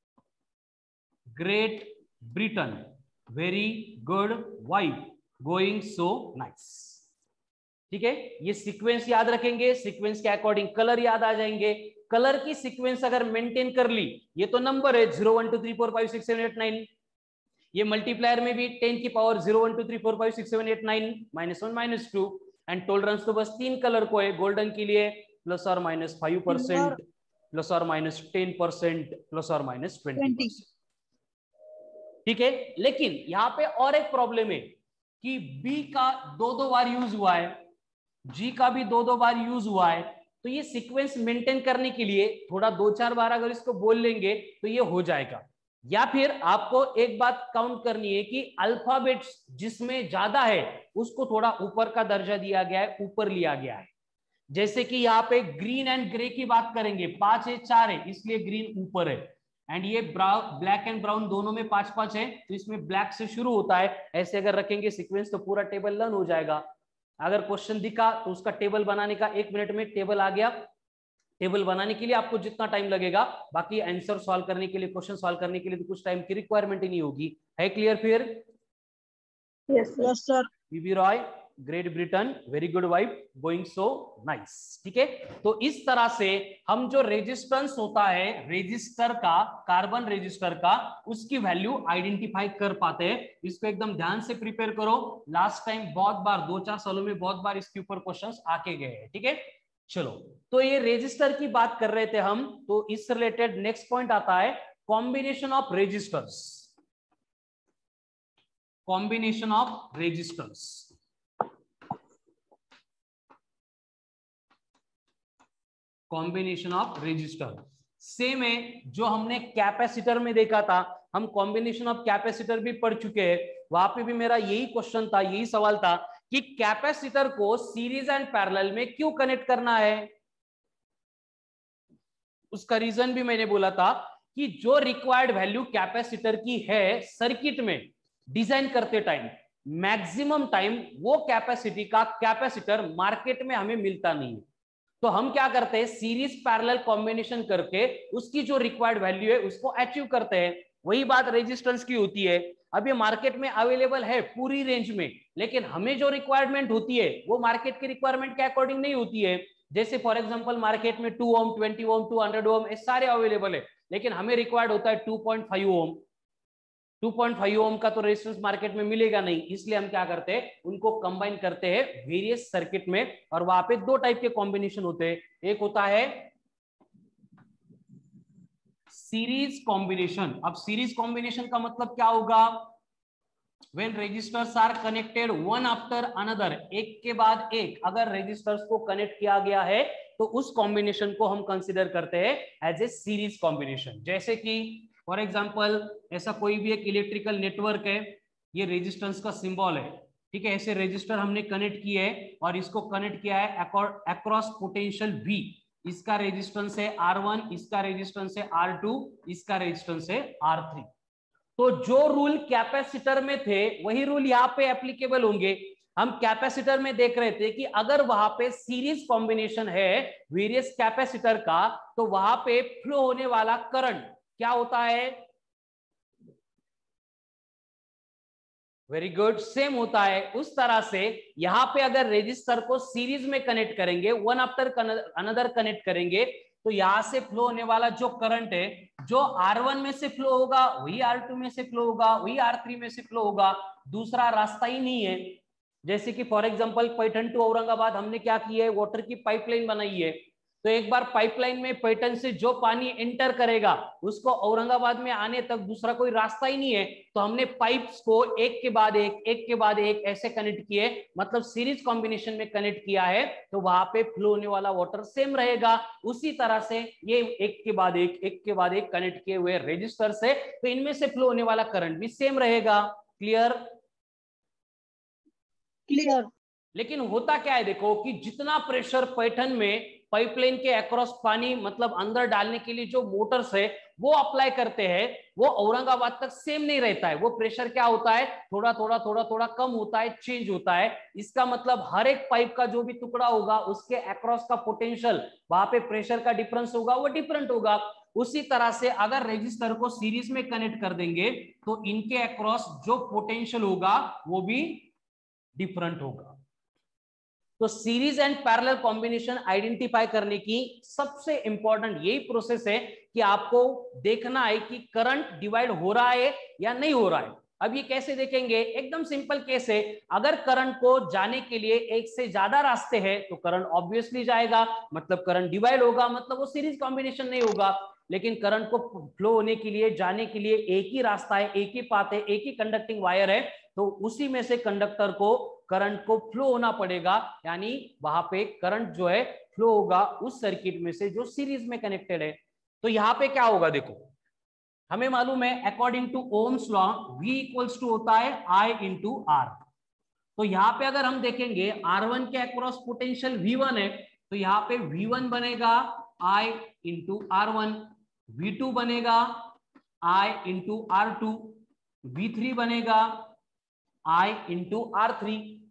Great Britain, very good wife, going so nice, ठीक है? ये सीक्वेंस याद रखेंगे, सीक्वेंस के अकॉर्डिंग कलर याद आ जाएंगे। कलर की सीक्वेंस अगर मेंटेन कर ली, ये तो नंबर है zero one two three four five six seven eight nine, ये मल्टीप्लायर में भी टेन की power zero one two three four five six seven eight nine, minus one minus two, and tolerance तो बस तीन कलर को है, गोल्डन के लिए प्लस और माइनस फाइव परसेंट, प्लस और माइनस टेन परसेंट, प्लस और माइनस ट्वेंटी परसेंट, ठीक है? लेकिन यहाँ पे और एक प्रॉब्लम है कि बी का दो दो बार यूज हुआ है, जी का भी दो दो बार यूज हुआ है। तो ये सीक्वेंस मेंटेन करने के लिए थोड़ा दो चार बार अगर इसको बोल लेंगे तो ये हो जाएगा। या फिर आपको एक बात काउंट करनी है कि अल्फाबेट्स जिसमें ज्यादा है उसको थोड़ा ऊपर का दर्जा दिया गया है, ऊपर लिया गया है। जैसे कि यहाँ पे ग्रीन एंड ग्रे की बात करेंगे, पांच है चार है इसलिए ग्रीन ऊपर है, एंड ये ब्लैक एंड ब्राउन दोनों में पांच पांच है तो इसमें ब्लैक से शुरू होता है। ऐसे अगर रखेंगे सीक्वेंस तो पूरा टेबल लर्न हो जाएगा। अगर क्वेश्चन दिखा तो उसका टेबल बनाने का एक मिनट में टेबल आ गया। टेबल बनाने के लिए आपको जितना टाइम लगेगा, बाकी आंसर सॉल्व करने के लिए, क्वेश्चन सॉल्व करने के लिए तो कुछ टाइम की रिक्वायरमेंट ही नहीं होगी। है क्लियर फिर? Yes, sir. Yes, sir. PV Roy, Great Britain, very good wife, going so nice. ठीक है, तो इस तरह से हम जो रेजिस्टेंस होता है रेजिस्टर का, कार्बन रेजिस्टर का, उसकी वैल्यू आइडेंटिफाई कर पाते हैं। इसको एकदम ध्यान से प्रिपेयर करो, लास्ट टाइम बहुत बार, दो चार सालों में बहुत बार इसके ऊपर क्वेश्चंस आके गए हैं। ठीक है, चलो, तो ये रेजिस्टर की बात कर रहे थे हम, तो इस रिलेटेड नेक्स्ट पॉइंट आता है combination of resistors. Combination of resistors, combination of resistor same है जो हमने कैपेसिटर में देखा था। हम कॉम्बिनेशन ऑफ कैपेसिटर भी पढ़ चुके हैं, वहां पे भी मेरा यही क्वेश्चन था, यही सवाल था कि कैपेसिटर को सीरीज एंड पैरेलल में क्यों कनेक्ट करना है। उसका रीजन भी मैंने बोला था कि जो रिक्वायर्ड वैल्यू कैपेसिटर की है सर्किट में डिजाइन करते टाइम, मैक्सिमम टाइम वो कैपेसिटी का कैपेसिटर मार्केट में हमें मिलता नहीं है। तो हम क्या करते हैं, सीरीज पैरेलल कॉम्बिनेशन करके उसकी जो रिक्वायर्ड वैल्यू है उसको अचीव करते हैं। वही बात रेजिस्टेंस की होती है। अब ये मार्केट में अवेलेबल है पूरी रेंज में, लेकिन हमें जो रिक्वायरमेंट होती है वो मार्केट की रिक्वायरमेंट के अकॉर्डिंग नहीं होती है। जैसे फॉर एग्जांपल मार्केट में two ohm, twenty ohm, two hundred ohm ये सारे अवेलेबल है, लेकिन हमें रिक्वायर्ड होता है two point five ohm. Two point five ohm का तो रेजिस्टेंस मार्केट में मिलेगा नहीं, इसलिए हम क्या करते हैं, उनको कंबाइन करते हैं वेरियस सर्किट में। और वहां पे दो टाइप के कॉम्बिनेशन होते हैं, एक होता है सीरीज कॉम्बिनेशन। अब सीरीज कॉम्बिनेशन का मतलब क्या होगा, when resistors are connected one after another, एक के बाद एक अगर रेजिस्टर्स को कनेक्ट किया गया है तो उस कॉम्बिनेशन को हम कंसीडर करते हैं एज ए सीरीज कॉम्बिनेशन। जैसे कि फॉर एग्जांपल ऐसा कोई भी एक इलेक्ट्रिकल नेटवर्क है, ये रेजिस्टेंस का सिंबल है, ठीक है, ऐसे रेजिस्टर हमने कनेक्ट किए है और इसको कनेक्ट किया है अक्रॉस पोटेंशियल V। इसका रेजिस्टेंस है आर वन, इसका रेजिस्टेंस है आर टू, इसका रेजिस्टेंस है आर थ्री। तो जो रूल कैपेसिटर में थे वही रूल यहाँ पे एप्लीकेबल होंगे। हम कैपेसिटर में देख रहे थे कि अगर वहां पे सीरीज कॉम्बिनेशन है वेरियस कैपेसिटर का, तो वहां पे फ्लो होने वाला करंट क्या होता है, वेरी गुड, सेम होता है। उस तरह से यहां पे अगर रेजिस्टर को सीरीज में कनेक्ट करेंगे, वन आफ्टर अनदर कनेक्ट करेंगे, तो यहां से फ्लो होने वाला जो करंट है, जो आर वन में से फ्लो होगा वही आर टू में से फ्लो होगा, वही आर थ्री में से फ्लो होगा, दूसरा रास्ता ही नहीं है। जैसे कि for example Paithan to Aurangabad हमने क्या किया है, वाटर की पाइपलाइन बनाई है। तो एक बार पाइपलाइन में पैठन से जो पानी एंटर करेगा उसको औरंगाबाद में आने तक दूसरा कोई रास्ता ही नहीं है। तो हमने पाइप्स को एक के बाद एक, एक के बाद एक ऐसे कनेक्ट किए, मतलब सीरीज कॉम्बिनेशन में कनेक्ट किया है, तो वहां पे फ्लो होने वाला वाटर सेम रहेगा। उसी तरह से ये एक के बाद एक, एक के बाद एक कनेक्ट किए हुए रेजिस्टर से, तो इनमें से फ्लो होने वाला करंट भी सेम रहेगा। क्लियर? क्लियर। लेकिन होता क्या है, देखो कि जितना प्रेशर पैठन में पाइपलाइन के अक्रॉस पानी मतलब अंदर डालने के लिए जो मोटर्स है वो अप्लाई करते हैं, वो औरंगाबाद तक सेम नहीं रहता है। वो प्रेशर क्या होता है, थोड़ा थोड़ा थोड़ा थोड़ा कम होता है, चेंज होता है। इसका मतलब हर एक पाइप का जो भी टुकड़ा होगा उसके अक्रॉस का पोटेंशियल, वहां पे प्रेशर का डिफरेंस होगा, वो डिफरेंट होगा। उसी तरह से अगर रेजिस्टर को सीरीज में कनेक्ट कर देंगे तो इनके अक्रॉस जो पोटेंशियल होगा वो भी डिफरेंट होगा। तो series and parallel combination identify करने की सबसे इंपॉर्टेंट यही प्रोसेस है कि आपको देखना है कि करंट डिवाइड हो रहा है या नहीं हो रहा है। अब ये कैसे देखेंगे, एकदम सिंपल केस है। अगर करंट को जाने के लिए एक से ज्यादा रास्ते हैं तो करंट ऑब्वियसली जाएगा, मतलब करंट डिवाइड होगा, मतलब वो सीरीज कॉम्बिनेशन नहीं होगा। लेकिन करंट को फ्लो होने के लिए, जाने के लिए एक ही रास्ता है, एक ही पाथ है, एक ही कंडक्टिंग वायर है, तो उसी में से कंडक्टर को करंट को फ्लो होना पड़ेगा, यानी वहां पे करंट जो है फ्लो होगा उस सर्किट में से जो सीरीज में कनेक्टेड है। तो यहां पे क्या होगा, देखो हमें मालूम है according to ohms law V equals to होता है I इंटू आर। तो यहां पे अगर हम देखेंगे आर वन के अक्रॉस पोटेंशियल V वन है, तो यहाँ पे V वन बनेगा I into R one, V two बनेगा I into R two, V three बनेगा I इंटू आर थ्री।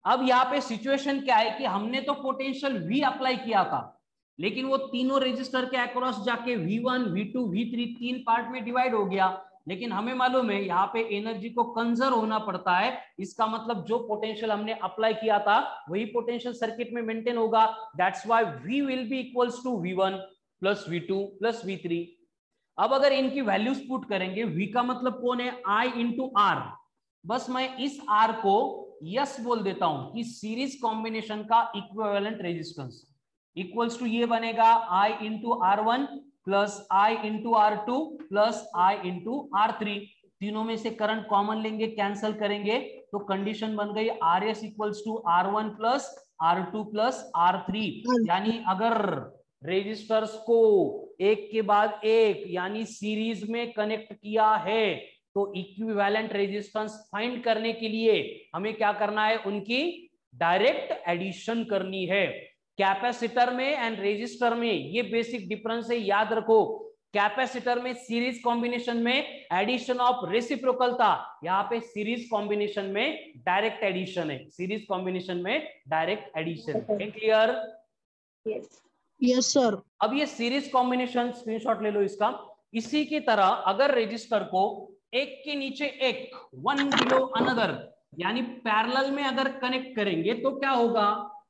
अब यहाँ पे सिचुएशन क्या है कि हमने तो पोटेंशियल V अप्लाई किया था, लेकिन वो तीनों रेजिस्टर के अक्रॉस जाके V one, V two, V three तीन पार्ट में डिवाइड हो गया। लेकिन हमें मालूम है यहाँ पे एनर्जी को कंजर्व होना पड़ता है, इसका मतलब जो पोटेंशियल हमने अप्लाई किया था वही पोटेंशियल सर्किट में मेंटेन होगा। That's why V will be equals to V one plus V two plus V three. अब अगर इनकी वैल्यूज पुट करेंगे, V का मतलब कौन है, I इंटू आर। बस मैं इस R को यस बोल देता हूं कि सीरीज कॉम्बिनेशन का इक्विवेलेंट रेजिस्टेंस इक्वल्स टू ये बनेगा I into R one plus I into R two plus I into R three. तीनों में से करंट कॉमन लेंगे, कैंसल करेंगे, तो कंडीशन बन गई R S equals to R one plus R two plus R three. यानी अगर रेजिस्टर्स को एक के बाद एक यानी सीरीज में कनेक्ट किया है तो इक्विवेलेंट रेजिस्टेंस फाइंड करने के लिए हमें क्या करना है, उनकी डायरेक्ट एडिशन करनी है। कैपेसिटर में एंड रेजिस्टर में ये बेसिक डिफरेंस है, याद रखो। कैपेसिटर में सीरीज कॉम्बिनेशन में एडिशन ऑफ रेसिप्रोकल था, यहाँ पे सीरीज कॉम्बिनेशन में डायरेक्ट एडिशन है। सीरीज कॉम्बिनेशन में डायरेक्ट एडिशन है। क्लियर? Yes yes sir. अब ये सीरीज कॉम्बिनेशन स्क्रीनशॉट ले लो इसका। इसी की तरह अगर रजिस्टर को एक के नीचे एक, वन बिलो अनदर, यानी पैरेलल में अगर कनेक्ट करेंगे तो क्या होगा,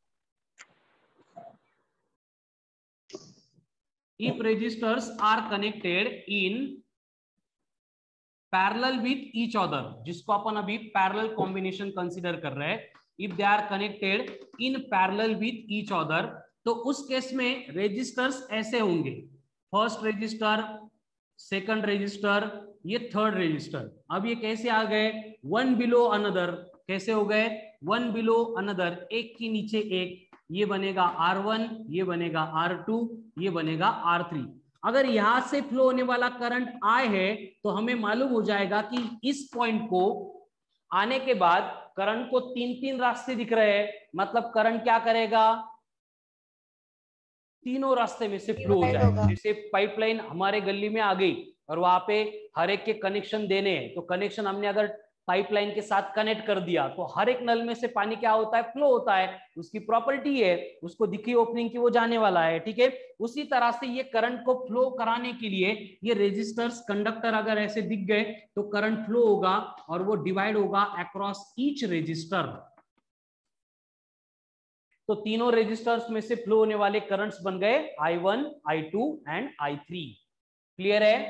if registers are connected in parallel with each other, जिसको अपन अभी पैरेलल कॉम्बिनेशन कंसीडर कर रहे हैं, if they are connected in parallel with each other, तो उस केस में रेजिस्टर्स ऐसे होंगे, फर्स्ट रेजिस्टर, सेकंड रेजिस्टर, ये थर्ड रेजिस्टर। अब ये कैसे आ गए, वन बिलो अनदर, कैसे हो गए, वन बिलो अनदर, एक के नीचे एक, ये बनेगा आर वन, ये बनेगा आर टू, ये बनेगा आर थ्री। अगर यहां से फ्लो होने वाला करंट आई है तो हमें मालूम हो जाएगा कि इस पॉइंट को आने के बाद करंट को तीन तीन रास्ते दिख रहे हैं, मतलब करंट क्या करेगा, तीनों रास्ते में से फ्लो हो जाएगा। जैसे पाइपलाइन हमारे गली में आ गई और वहां पे हर एक के कनेक्शन देने हैं, तो कनेक्शन हमने अगर पाइपलाइन के साथ कनेक्ट कर दिया तो हर एक नल में से पानी क्या होता है, फ्लो होता है। उसकी प्रॉपर्टी है, उसको दिखी ओपनिंग की वो जाने वाला है, ठीक है। उसी तरह से ये करंट को फ्लो कराने के लिए ये रेजिस्टर्स, कंडक्टर अगर ऐसे दिख गए तो करंट फ्लो होगा और वो डिवाइड होगा अक्रॉस ईच रेजिस्टर। तो तीनों रेजिस्टर्स में से फ्लो होने वाले करंट्स बन गए I one, I two and I three. Clear है?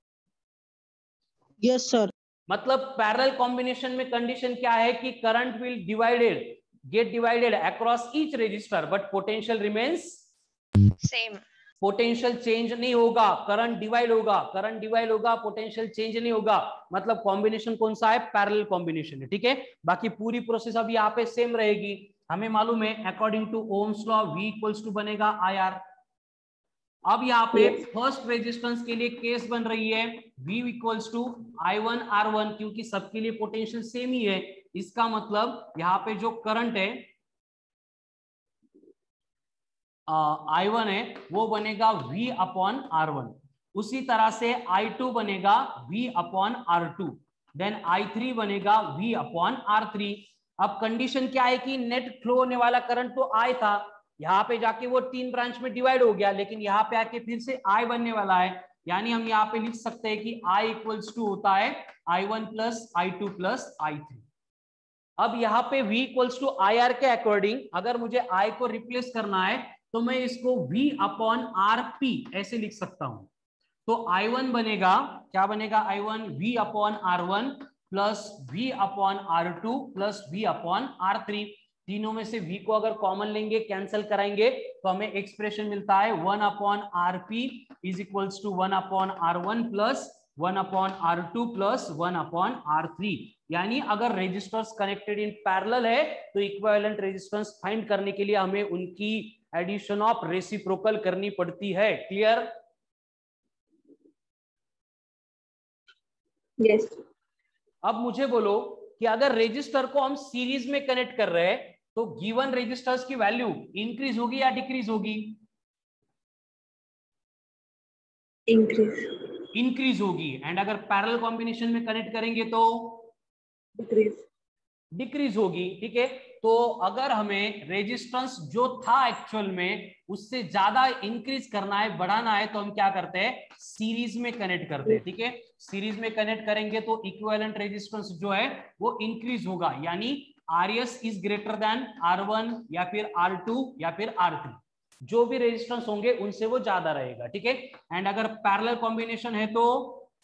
Yes sir. मतलब पैरेलल कॉम्बिनेशन में कंडीशन क्या है कि current will divided get divided across each register but potential remains same. Potential change नहीं होगा, करंट डिवाइड होगा, करंट डिवाइड होगा, पोटेंशियल चेंज नहीं होगा। मतलब कॉम्बिनेशन कौन सा है, पैरेलल कॉम्बिनेशन है, ठीक है। बाकी पूरी प्रोसेस अभी यहाँ पे सेम रहेगी। हमें मालूम है according to ohms law V equals to बनेगा आई आर। अब यहाँ पे फर्स्ट रेजिस्टेंस के लिए केस बन रही है V equals to I one R one, क्योंकि सबके लिए पोटेंशियल सेम ही है। इसका मतलब यहाँ पे जो करंट है आई वन है वो बनेगा V अपॉन आर वन। उसी तरह से आई टू बनेगा V upon R two, then I three बनेगा V अपॉन आर थ्री। अब कंडीशन क्या है कि नेट फ्लो होने वाला करंट तो I था, यहाँ पे जाके वो तीन ब्रांच में डिवाइड हो गया, लेकिन यहाँ पे आके फिर से I बनने वाला है। यानी हम यहाँ पे लिख सकते हैं कि I इक्वल्स टू होता है I one plus I two plus I three. अब यहाँ पे V equals to I R के अकॉर्डिंग अगर मुझे I को रिप्लेस करना है तो मैं इसको V अपॉन आर पी ऐसे लिख सकता हूं। तो आई वन बनेगा, क्या बनेगा, I one V upon R one plus V upon R two plus V upon R three. तीनों में से V को अगर कॉमन लेंगे, कैंसिल कराएंगे तो हमें एक्सप्रेशन मिलता है one upon R P is equals to one upon R one plus one upon R two plus one upon R three. यानी अगर रेजिस्टर्स कनेक्टेड इन पैरेलल है तो इक्विवेलेंट रेजिस्टेंस फाइंड करने के लिए हमें उनकी एडिशन ऑफ रेसिप्रोकल करनी पड़ती है। क्लियर? यस। अब मुझे बोलो कि अगर रेजिस्टर को हम सीरीज में कनेक्ट कर रहे हैं तो गिवन रेजिस्टर्स की वैल्यू इंक्रीज होगी या डिक्रीज होगी? इंक्रीज। इंक्रीज होगी। एंड अगर पैरेलल कॉम्बिनेशन में कनेक्ट करेंगे तो डिक्रीज। डिक्रीज होगी, ठीक है। तो अगर हमें रेजिस्टेंस जो था एक्चुअल में उससे ज्यादा इंक्रीज करना है, बढ़ाना है, तो हम क्या करते हैं, सीरीज में कनेक्ट करते हैं। ठीक है, सीरीज में कनेक्ट करेंगे तो इक्विवेलेंट रेजिस्टेंस जो है वो इंक्रीज होगा, यानी R S is greater than R one या फिर आर टू या फिर आर थ्री, जो भी रेजिस्टेंस होंगे उनसे वो ज्यादा रहेगा। ठीक है, एंड अगर पैरेलल कॉम्बिनेशन है तो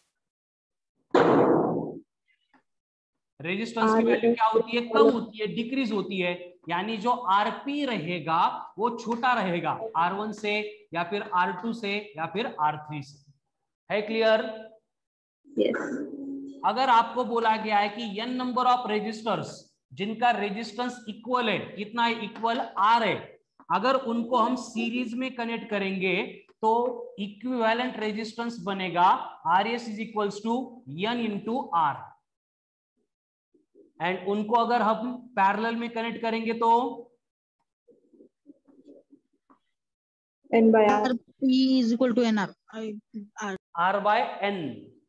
रेजिस्टेंस की वैल्यू क्या होती है, कम होती है, डिक्रीज होती है, यानी जो आरपी रहेगा वो छोटा रहेगा आर वन से या फिर आर टू से या फिर आर थ्री से। है क्लियर? yes. अगर आपको बोला गया है कि n नंबर ऑफ रेजिस्टर्स जिनका रेजिस्टेंस इक्वल है, कितना है, इक्वल आर है, अगर उनको हम सीरीज में कनेक्ट करेंगे तो इक्विवेलेंट रेजिस्टेंस बनेगा R S is equals to N into R, and उनको अगर हम पैरेलल में कनेक्ट करेंगे तो N by R. P is equal to N R. R. R by N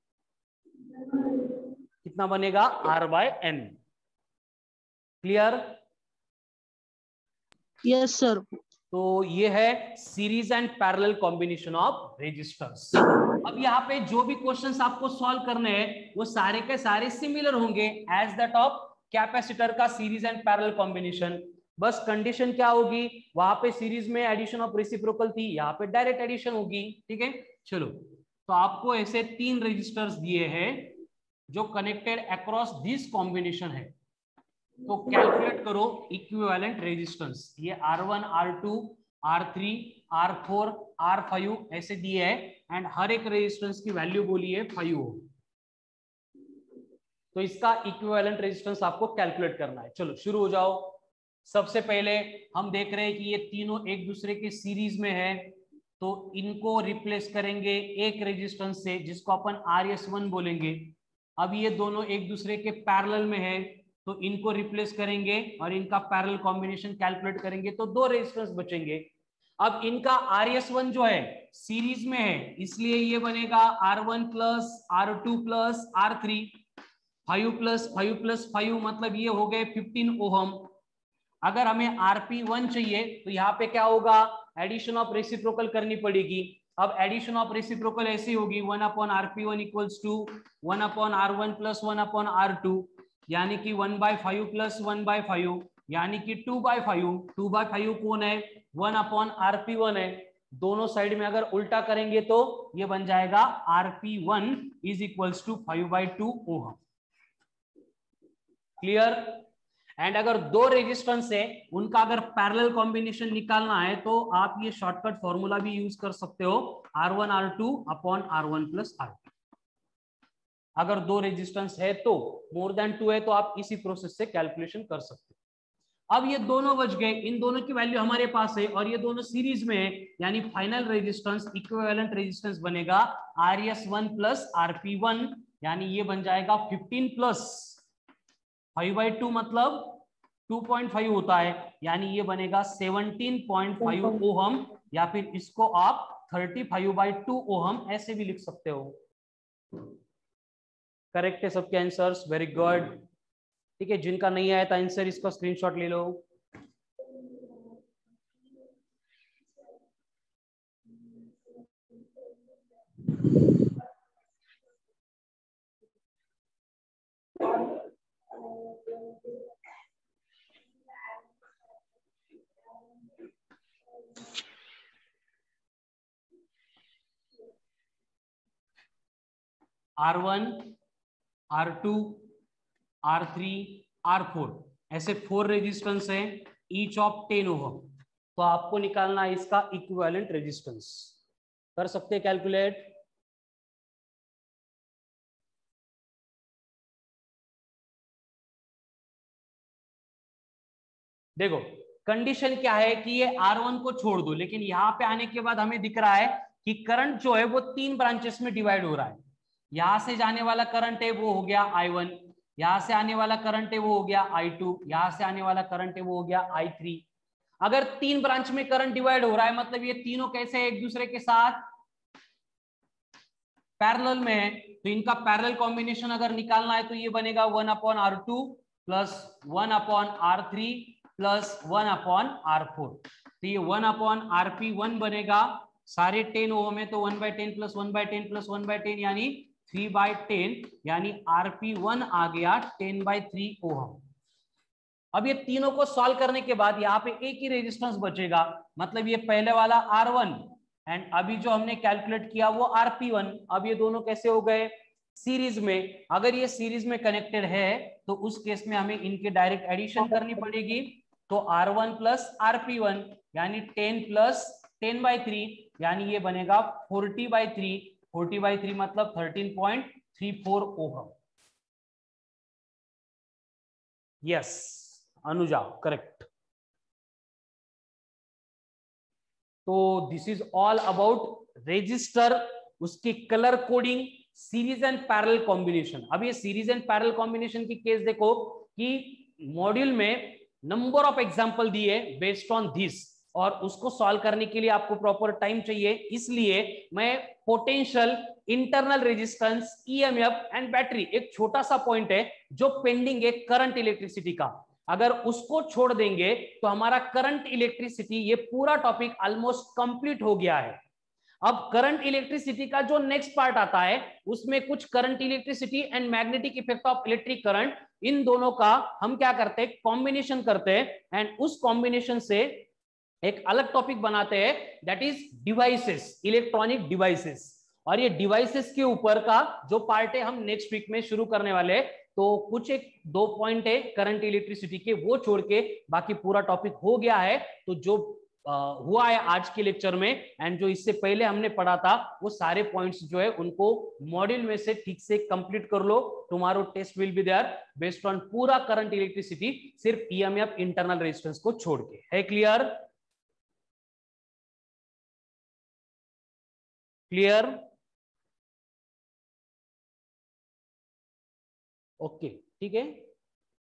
कितना बनेगा, R by N. Clear? Yes, sir. तो ये है series and parallel combination of resistors. अब यहाँ पे जो भी क्वेश्चंस आपको सॉल्व करने हैं वो सारे के सारे सिमिलर होंगे एज दैट ऑफ कैपेसिटर का सीरीज एंड पैरेलल कॉम्बिनेशन। बस कंडीशन क्या होगी, वहां पे सीरीज में एडिशन ऑफ रेसिप्रोकल थी, यहाँ पे डायरेक्ट एडिशन होगी। ठीक है, चलो, तो आपको ऐसे तीन रेजिस्टर्स दिए हैं जो कनेक्टेड अक्रॉस दिस कॉम्बिनेशन है, तो कैलकुलेट करो इक्विवेलेंट रेजिस्टेंस। ये R one, R two, R three, R four, R five ऐसे दिए है, एंड हर एक रेजिस्टेंस की वैल्यू बोली है फाइव ओम। तो इसका इक्विवेलेंट रेजिस्टेंस आपको कैलकुलेट करना है। चलो शुरू हो जाओ। सबसे पहले हम देख रहे हैं कि ये तीनों एक दूसरे के सीरीज में है, तो इनको रिप्लेस करेंगे एक रेजिस्टेंस से जिसको अपन आर एस वन बोलेंगे। अब ये दोनों एक दूसरे के पैरेलल में है, तो इनको रिप्लेस करेंगे और इनका पैरेलल कॉम्बिनेशन कैलकुलेट करेंगे तो दो रेजिस्टेंस बचेंगे। अब इनका आर एस वन जो है सीरीज में है, इसलिए ये बनेगा R one plus R two plus R three, five plus five plus five, मतलब ये हो गए फिफ्टीन ओहम। अगर हमें आर पी वन चाहिए तो यहाँ पे क्या होगा, एडिशन ऑफ रेसिप्रोकल करनी पड़ेगी। अब एडिशन ऑफ रेसिप्रोकल ऐसी होगी, one upon R P one equals to one upon R one plus one upon R two, यानी कि one by five plus one by five, यानी कि two by five. Two by five कौन है, one upon R P one है। दोनों side में अगर उल्टा करेंगे तो ये बन जाएगा R P one is equals to five by two ohm. Clear? And अगर दो रेजिस्टेंस है उनका अगर पैरेलल कॉम्बिनेशन निकालना है तो आप ये शॉर्टकट फॉर्मूला भी यूज कर सकते हो, R one R two upon R one plus R two. अगर दो रेजिस्टेंस है तो, मोर देन टू है तो आप इसी प्रोसेस से कैलकुलेशन कर सकते हो। अब ये दोनों बच गए, इन दोनों की वैल्यू हमारे पास है और ये दोनों सीरीज में है, यानी फाइनल रेजिस्टेंस इक्विवेलेंट रेजिस्टेंस बनेगा R S one plus R P one, यानी ये बन जाएगा fifteen plus five by two, मतलब टू पॉइंट फाइव होता है, यानी ये बनेगा सेवनटीन पॉइंट फाइव ओहम, या फिर इसको आप thirty five by two ohm ऐसे भी लिख सकते हो। करेक्ट है सबके आंसर्स, वेरी गुड। ठीक है, जिनका नहीं आया था आंसर इसका स्क्रीनशॉट ले लो। R one, R two, R three, R four, ऐसे फोर रेजिस्टेंस हैं, ईच ऑफ टेन ओहम। तो आपको निकालना है इसका इक्विवेलेंट रेजिस्टेंस। कर सकते हैं कैलकुलेट? देखो कंडीशन क्या है कि ये आर वन को छोड़ दो, लेकिन यहां पे आने के बाद हमें दिख रहा है कि करंट जो है वो तीन ब्रांचेस में डिवाइड हो रहा है। यहां से जाने वाला करंट है वो हो गया आई वन, यहां से आने वाला करंट है वो हो गया आई टू, यहां से आने वाला करंट है वो हो गया आई थ्री। अगर तीन ब्रांच में करंट डिवाइड हो रहा है मतलब ये तीनों कैसे एक दूसरे के साथ पैरेलल में है, तो इनका पैरेलल कॉम्बिनेशन अगर निकालना है तो ये बनेगा one upon R two plus one upon R three plus one upon R four. तो ये one upon R P one बनेगा, सारे टेन ओम है तो one by ten plus one by ten plus one by ten यानी three by ten, यानी R P one आ गया टेन बाय थ्री ओम। अब ये तीनों को सॉल्व करने के बाद यहाँ पे एक ही रेजिस्टेंस बचेगा, मतलब ये पहले वाला आर वन एंड अभी जो हमने कैलकुलेट किया वो आर पी वन। अब ये दोनों कैसे हो गए? सीरीज में। अगर ये सीरीज में कनेक्टेड है तो उस केस में हमें इनके डायरेक्ट एडिशन करनी पड़ेगी। तो R one plus R P one यानी ten plus ten by three, यानी ये बनेगा forty by three. Forty by three मतलब thirteen point three four ohm. Yes Anuja, correct. तो this is all about resistor, उसकी colour coding, series and parallel combination. अब ये series and parallel combination की case देखो कि मॉड्यूल में नंबर ऑफ एग्जांपल दिए बेस्ड ऑन दिस, और उसको सॉल्व करने के लिए आपको प्रॉपर टाइम चाहिए, इसलिए मैं potential, internal resistance, EMF and battery, एक छोटा सा पॉइंट है जो पेंडिंग है करंट इलेक्ट्रिसिटी का, अगर उसको छोड़ देंगे तो हमारा करंट इलेक्ट्रिसिटी ये पूरा टॉपिक ऑलमोस्ट कंप्लीट हो गया है। अब करंट इलेक्ट्रिसिटी का जो नेक्स्ट पार्ट आता है उसमें कुछ current electricity and magnetic effect of electric current, इन दोनों का हम क्या करते हैं? कॉम्बिनेशन करते हैं एंड उस कॉम्बिनेशन से एक अलग टॉपिक बनाते हैं, that is devices, electronic devices. और ये डिवाइसेस के ऊपर का जो पार्ट है हम नेक्स्ट वीक में शुरू करने वाले हैं। तो कुछ एक दो पॉइंट है करंट इलेक्ट्रिसिटी के, वो छोड़ के बाकी पूरा टॉपिक हो गया है। तो जो आ, हुआ है आज के लेक्चर में एंड जो इससे पहले हमने पढ़ा था वो सारे पॉइंट्स जो है उनको मॉड्यूल में से ठीक से कंप्लीट कर लो। Tomorrow test will be there based on पूरा करंट इलेक्ट्रिसिटी, सिर्फ ईएमएफ इंटरनल रेजिस्टेंस को छोड़ के। है क्लियर? क्लियर? ओके, ठीक है।